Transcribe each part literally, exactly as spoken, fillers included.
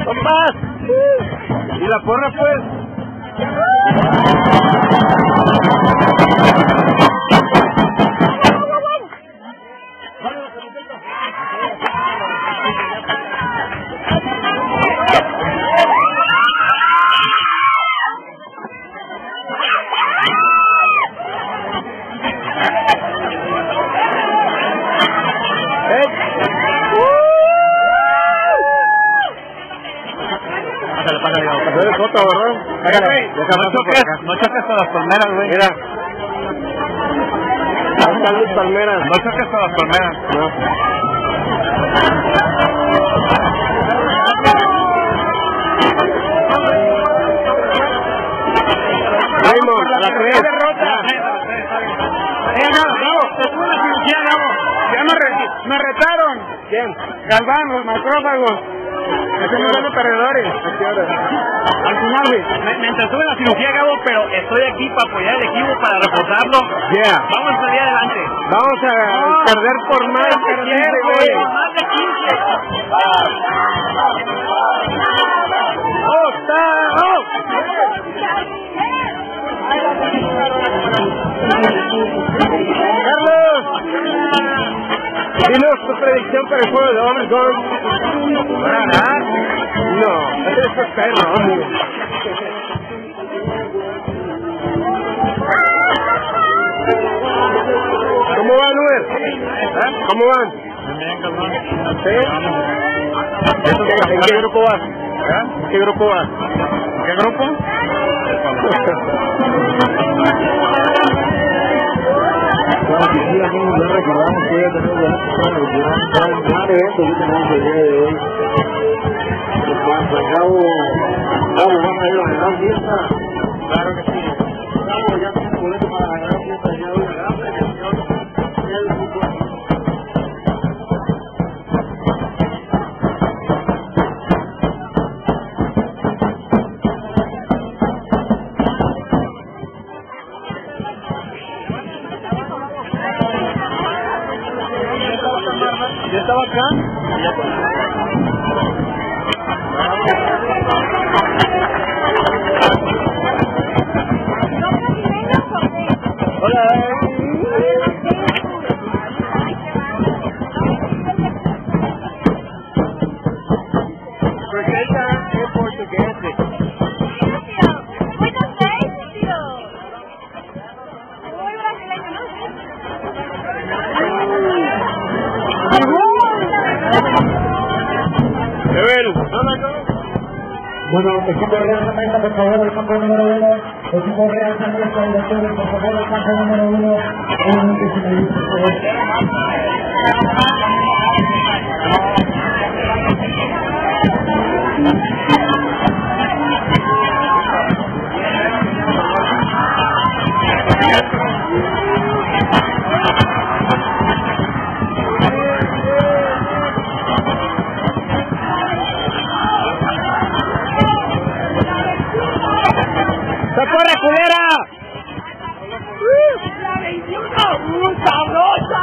¡Compás! ¿Y la porra, pues? Foto, ¿verdad? No choques, no choques a las palmeras, güey. Mira. Ahí están mis palmeras. No choques a las palmeras. No. Raymond, a la tres. Eh, no, Gabo, te tuve una cirugía, Gabo. Ya me, re me retaron. ¿Quién? Galván, los macrófagos. Ese no de perdedores. Al final, güey. Mientras tuve la cirugía, Gabo, pero estoy aquí para apoyar al equipo, para reforzarlo. Yeah. Vamos a salir adelante. Vamos a no, perder por más de quince, güey. Más de quince. ¡Oh, está! ¡Oh! ¡Carlos! Dinos tu predicción para el juego de hombres, gol. ¿Va a ganar? No, eso es perro, hombre. ¿Cómo van, Uber? ¿Eh? ¿Cómo van? ¿Sí? ¿En qué grupo vas? ¿Eh? ¿En qué grupo vas? ¿En qué grupo? Claro que sí, amigos, ya recordamos que ya tenemos ya un gran evento que tenemos el día de hoy. Cuando Gabo, Gabo, ¿vas a ir a la gran fiesta? Claro que sí. Gabo, ya tienes boleto para la gran fiesta del día de hoy, la gran premiación del fútbol. ¿Ya estaba acá? Hola. Presenta en portugués. Buenas tardes, tío. Muy brasileño, ¿no? Bueno, equipo Real Zamora, por favor, el campo número uno. Equipo Real Zamora, por favor, el campo número uno. Obviamente, si me dice, por favor. ¡Socorre, culera! ¡La veintiuno! ¡Uh, sabrosa!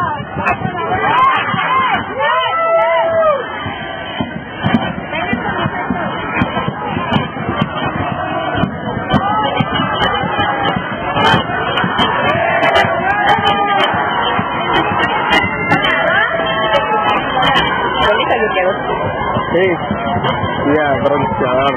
Sí, ya, bronceador.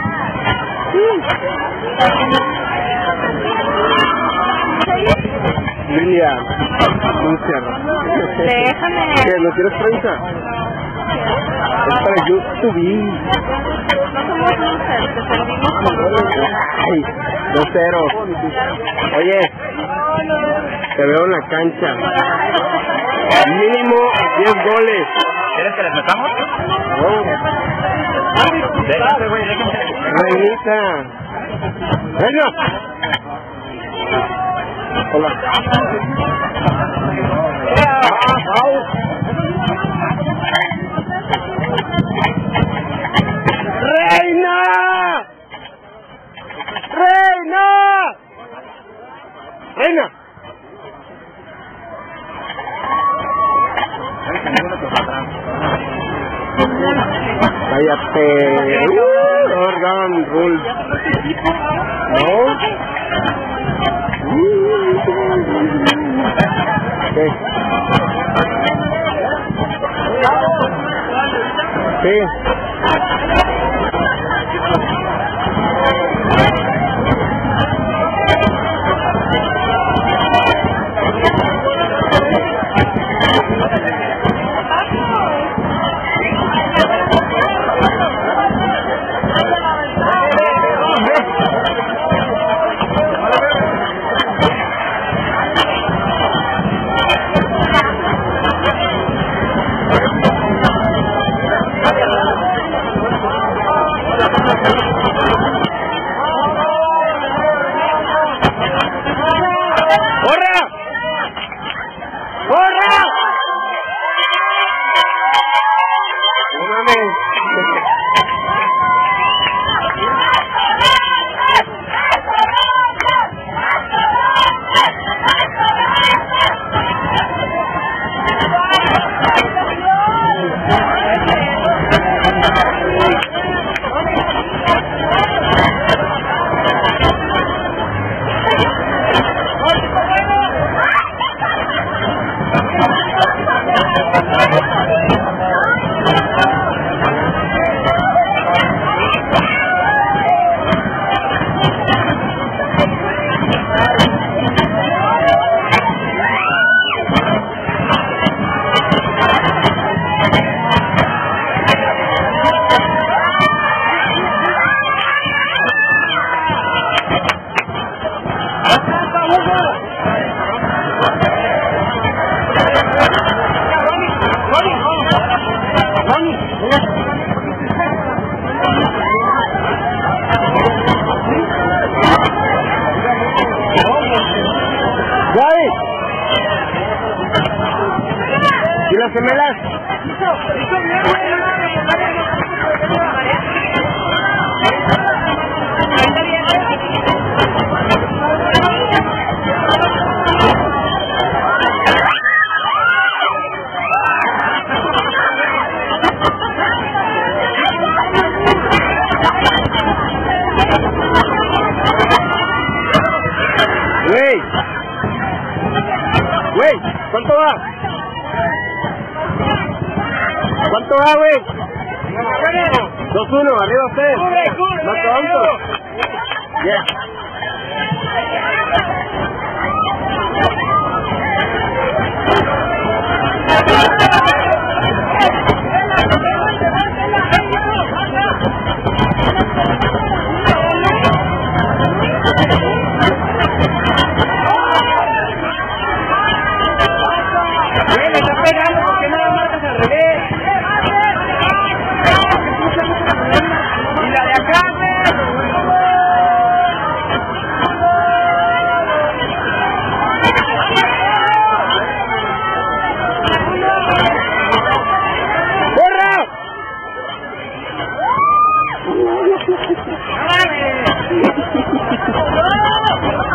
Lilia, bronceador. Déjame. ¿Qué, no quieres prensa? Es para YouTube. No somos luces, te servimos. Ay, dos cero. Oye, te veo en la cancha. Mínimo diez goles. ¿Quieres que les metamos? No. Déjate, güey, déjate. Reinita. Venga. Hola. ¡Reina! ¡Reina! ¡Reina! Cállate. Organ Rules. No. Sí. Sí. ¿Y las gemelas? Güey, güey, ¿cuánto va? ¿Cuánto va, güey? dos uno, arriba usted. No tonto. Yeah. ¡Órale!